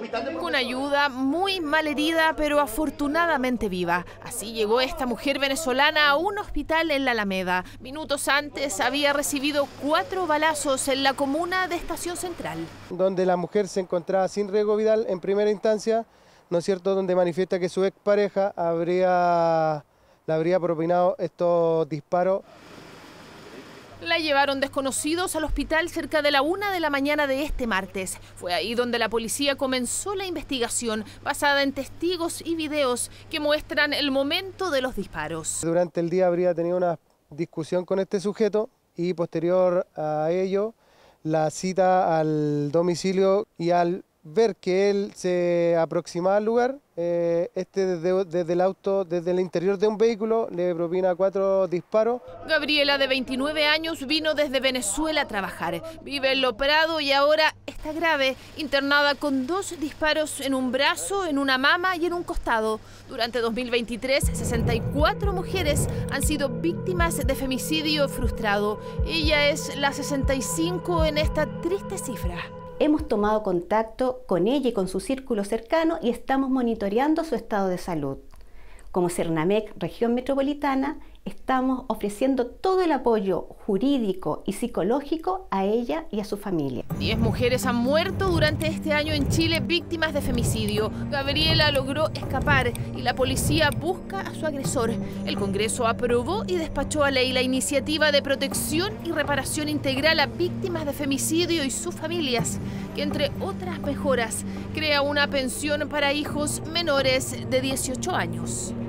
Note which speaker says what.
Speaker 1: Con ayuda, muy mal herida, pero afortunadamente viva. Así llegó esta mujer venezolana a un hospital en la Alameda. Minutos antes había recibido 4 balazos en la comuna de Estación Central.
Speaker 2: Donde la mujer se encontraba sin riesgo vital en primera instancia, ¿no es cierto?, donde manifiesta que su expareja le habría propinado estos disparos.
Speaker 1: La llevaron desconocidos al hospital cerca de la 1 de la mañana de este martes. Fue ahí donde la policía comenzó la investigación, basada en testigos y videos que muestran el momento de los disparos.
Speaker 2: Durante el día habría tenido una discusión con este sujeto y posterior a ello la cita al domicilio, y al ver que él se aproximaba al lugar, desde el auto, desde el interior de un vehículo, le propina 4 disparos.
Speaker 1: Gabriela, de 29 años, vino desde Venezuela a trabajar. Vive en Lo Prado y ahora está grave, internada con 2 disparos en un brazo, en una mama y en un costado. Durante 2023, 64 mujeres han sido víctimas de femicidio frustrado. Ella es la 65 en esta triste cifra.
Speaker 3: Hemos tomado contacto con ella y con su círculo cercano y estamos monitoreando su estado de salud. Como Cernamec Región Metropolitana, estamos ofreciendo todo el apoyo jurídico y psicológico a ella y a su familia.
Speaker 1: 10 mujeres han muerto durante este año en Chile víctimas de femicidio. Gabriela logró escapar y la policía busca a su agresor. El Congreso aprobó y despachó a ley la iniciativa de protección y reparación integral a víctimas de femicidio y sus familias, que entre otras mejoras crea una pensión para hijos menores de 18 años.